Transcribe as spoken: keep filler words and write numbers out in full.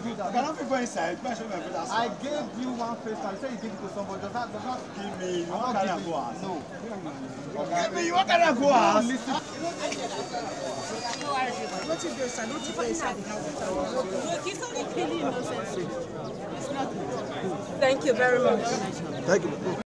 do that. I cannot go inside. I gave you one face card. You said you give it to somebody. Does that, does that Give me. You want to go out? No. Give me. You want to go out? Listen. What if there's an inside? Look, he's only killing innocent. It's not. Thank you very much. Thank you.